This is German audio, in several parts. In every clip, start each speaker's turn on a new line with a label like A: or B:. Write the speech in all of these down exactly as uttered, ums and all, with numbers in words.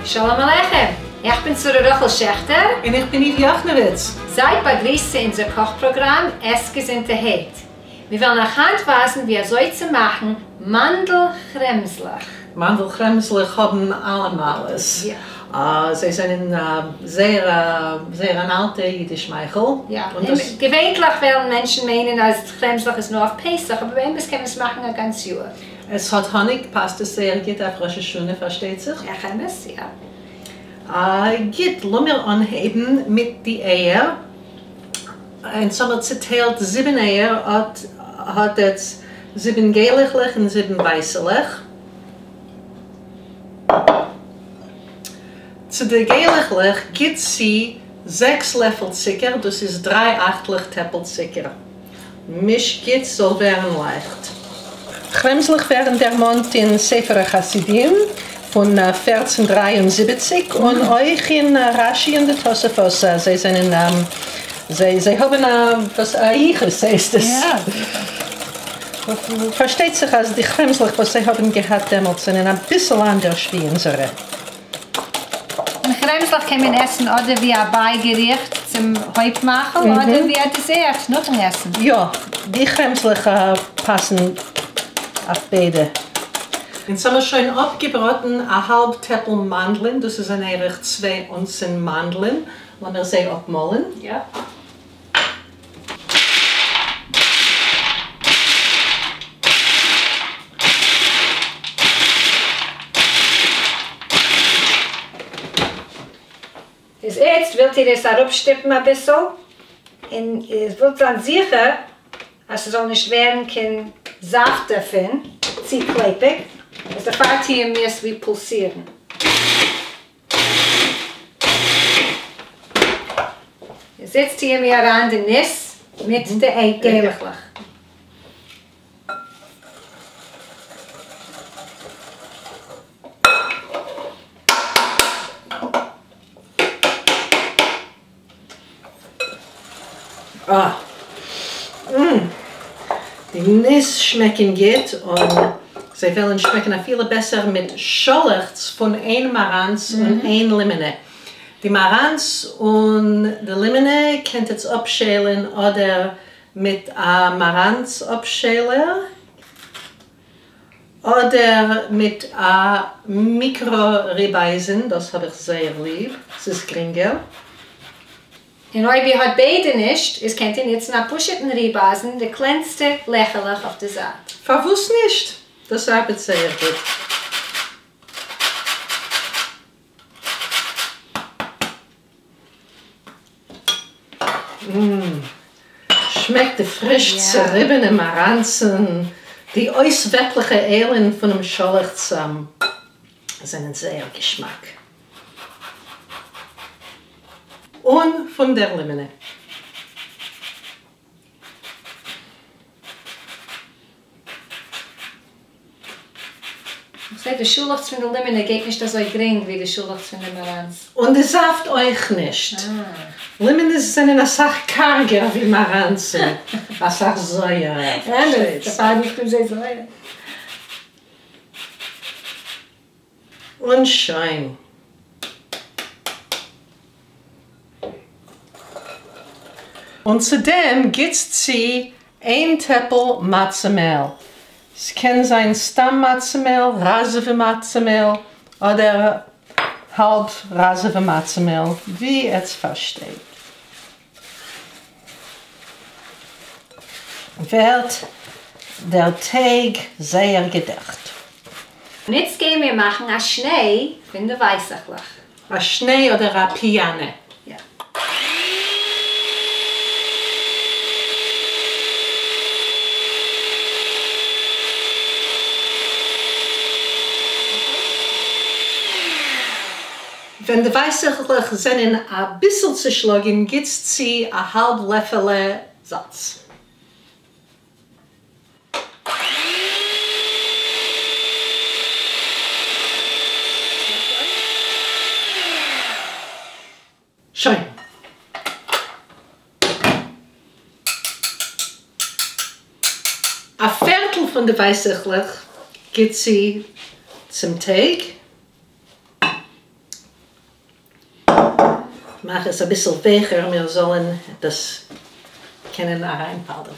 A: Shalom Aleichem. Ich bin Sura Rachel Schechter.
B: Und ich bin Ivi Achnowitz.
A: Seid begrüßt in unser Kochprogramm Essgesinnte Het. Wir wollen euch handweisen, wie ihr so zu machen Mandelchremslach.
B: Mandelchremslach haben allemal.
A: Ja.
B: Uh, sie sind uh, sehr, uh, sehr ein alter jüdisch Michael.
A: Ja.
B: Und das,
A: gewöhnlich werden Menschen meinen, dass Chremslach ist nur auf Pesach, aber bei uns können wir es machen ein ganzes Jahr.
B: Es hat Honig, passt es sehr gut auf Rosh Hashanah, versteht sich?
A: Ja, können wir es, ja.
B: Uh, gut, lassen wir anheben mit den Eier. Und so wird zerteilt sieben Eier, hat, hat jetzt sieben gelblich und sieben weißlich. Zu der gelblich gibt sie sechs Löffel Zucker, das ist drei Achtel Teppel Zucker. Misch gut, soll werden leicht. Chremslach werden der Mond in Sefer Chassidim von vierzehnhundertdreiundsiebzig mhm. und euch in Rashi und der Tosafos. Sie, sind in, um, sie, sie haben uh, das Eiches, heißt es. Ja. Versteht sich, also die Chremslach, was sie haben gehabt damals, sind ein bisschen anders wie unsere.
A: Ein Chremslach kann man essen oder wie ein Beigericht zum Häuptmachen mhm. oder wie ein Dessert, noch ein Essen.
B: Ja, die Chremslach uh, passen auf beide. Jetzt haben wir schon abgebraten eine halbe Teppel Mandeln, das ist eigentlich zwei Unzen Mandeln. Lassen wir sie abmalen.
A: Ja. Jetzt wird ihr das auch abstippen ein bisschen. Und es wird dann sicher, dass es auch nicht werden kann, Saft davon, zieht klebig. Also der fährt hier mehr wie pulsieren. Jetzt setzt hier mir an den Nis mit mhm. der Eigelblich.
B: Ah. Mm. Die Nis schmecken gut und sie wollen schmecken viel besser mit Schollichts von einem Marans mhm. und einem Limone. Die Marans und die Limone könnt ihr abschälen oder mit einem Marans abschälen oder mit einem Mikro-Rebeisen, das habe ich sehr lieb, das ist geringer.
A: Und wenn ihr hat beide nicht, es könnt ihr jetzt nach Puscheten Rebasen, der kleinste lächerlich auf der Saat.
B: Verwusst nicht, das arbeitet sehr gut. Mm. Schmeckt die frisch ja. zerriebene Maranzen, die auswärtige Eilen von dem Schollichts um, sind ein sehr Geschmack. Und von der Limone.
A: Ich sage, der Schulachs von der Limone geht nicht so gering wie der Schulachs von der Marans.
B: Und der Saft euch nicht. Ah. Limone sind eine Sache karger wie Maranzen. Eine Sache Säure.
A: Ja, das war nicht sehr Säure.
B: Und schön. Und zudem gibt es ein Teppel Matzemehl. Es kann sein Stammmatzemehl, Raseve Matzemehl oder halb Raseve Matzemehl, wie es versteht. Wird der Teig sehr gedacht.
A: Und jetzt gehen wir machen ein Schnee von der Weißachlach.
B: Ein Schnee oder ein Piane.
A: Ja.
B: Wenn die Weißachlach sind ein bisschen zerschlagen, gibt es sie ein halb Löffel Salz. Schön. Ein Viertel von der Weißachlach gibt sie zum Teig. mache es ein bisschen weicher, wir sollen das können reinpowdern.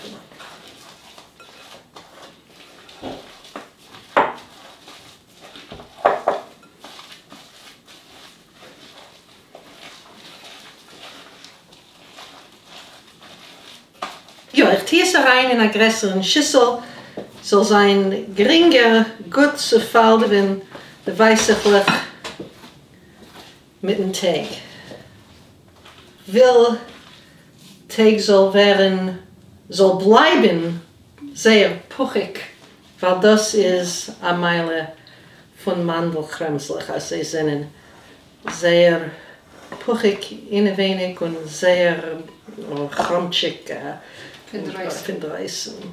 B: Ja, ich tue es rein in einer größeren Schüssel. Soll sein geringer, gut zu falten, der weiße Blech mit dem Teig. Will Teig soll werden, soll bleiben sehr puchig, weil das ist eine Meile von Mandelkremslich. Also sie sind sehr puchig, in wenig und sehr crumbchig. Verdreißen.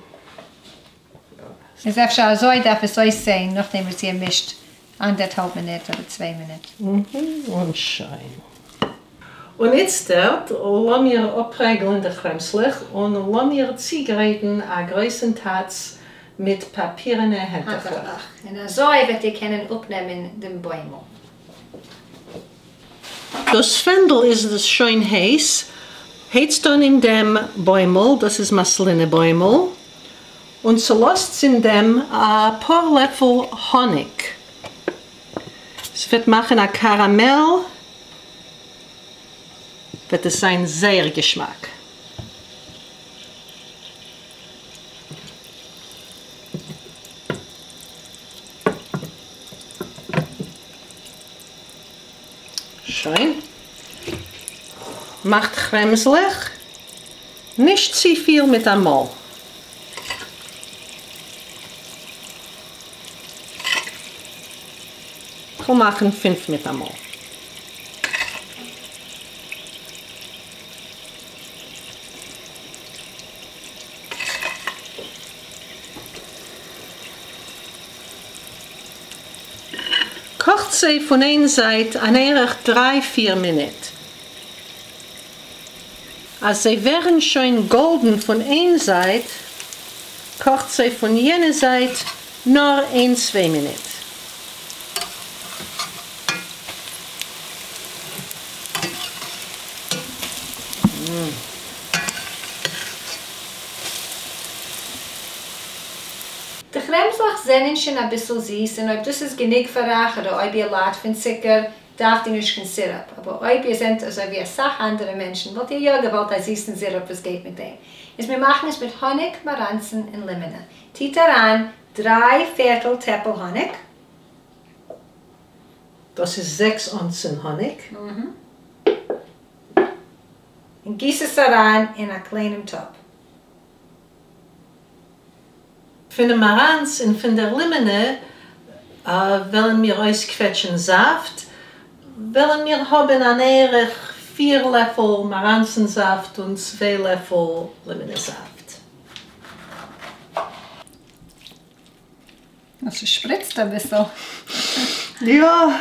A: Es ist schon so, darf es euch sein, nachdem es hier mischt, anderthalb Minuten oder zwei Minuten.
B: Mhm, und schön. Und jetzt dort, lassen wir abregeln den Kremslich und lassen wir Zigaretten an größeren Tats mit papierene Hände.
A: Und so wird ihr können aufnehmen den Bäumel.
B: Das Fendel ist das schön heiß. Heizt dann in dem Bäumel, das ist Masseline Bäumel, und so lasst in dem ein paar Löffel Honig. Es wird machen ein Karamell, wird es sein sehr Geschmack. Schön. Macht kremselig, nicht zu viel mit einmal. Wir machen fünf mit einmal. Kocht sie von einer Seite an etwa drei, vier Minuten. Als sie werden schon golden von einer Seite, kocht sie von jener Seite nur ein, zwei Minuten. Mm.
A: Die Kremslich sind schon ein bisschen süß und ob das ist genug für euch oder ob ihr laut von Zucker, darf ihr nicht kein Sirup. Aber ob ihr seid, also wie Sache andere Menschen, wollt ihr ja gewollt einen süßen Sirup, was geht mit dem. Ist wir machen es mit Honig, Maranzen und Limone. Tiet daran drei Viertel Teppel Honig.
B: Das ist sechs Onzen Honig.
A: Mhm. Und gieß es daran in einen kleinen Topf.
B: Von der Maranz und von der Limone äh, wollen wir ausquetschen Saft. Wollen wir haben an etwa vier Löffel Maranzensaft und zwei Löffel Limonesaft.
A: Das spritzt ein bisschen.
B: Ja.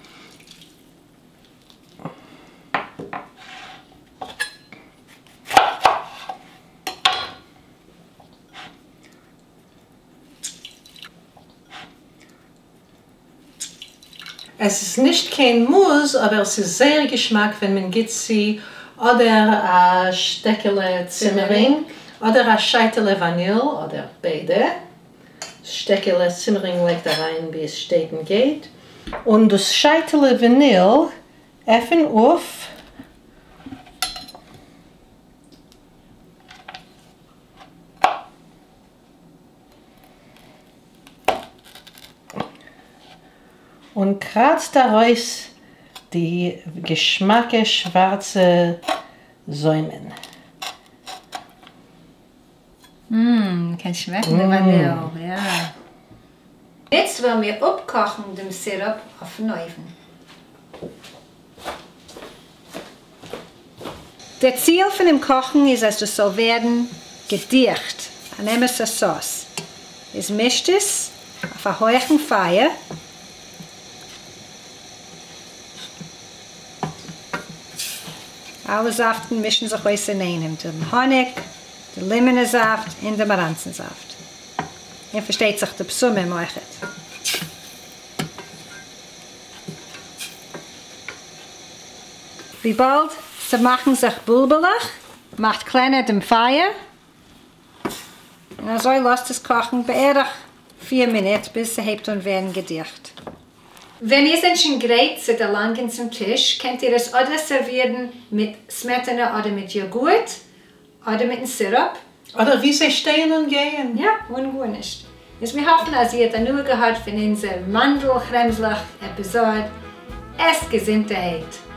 B: Es ist nicht kein Muss, aber es ist sehr Geschmack, wenn man Gitzi oder ein Steckele Zimmering oder ein Scheitele Vanille oder beide. Steckele Zimmering legt da rein, wie es steht und geht. Und das Scheitele Vanille öffnen auf. Und kratzt daraus die geschmacke schwarze Säumen.
A: Mmm, kann schmecken, mm. Vanille, ja. Jetzt wollen wir abkochen den Sirup auf den Ofen. Der Ziel von dem Kochen ist, dass es soll werden gedicht, an einer Sauce. Es mischt es auf einer hohen Feuer. Alle Saften mischen sich aus in einem. Der Honig, der Limonesaft und der Maranzensaft. Ihr versteht sich der Psumme im Euchet. Wie bald sie machen sich bulbelig, macht kleiner dem Feuer. Und so lasst es kochen, beirrig vier Minuten, bis sie hebt und werden gedicht. Wenn ihr es schon gerät seid, lang zum Tisch, könnt ihr es oder servieren mit Smetana oder mit Joghurt oder mit einem Sirup.
B: Oder wie sie stehen und gehen.
A: Ja, und gut nicht. Dus wir hoffen, dass ihr dann nur gehört von unserer Mandelkremslich Episode. Es Gesundheit.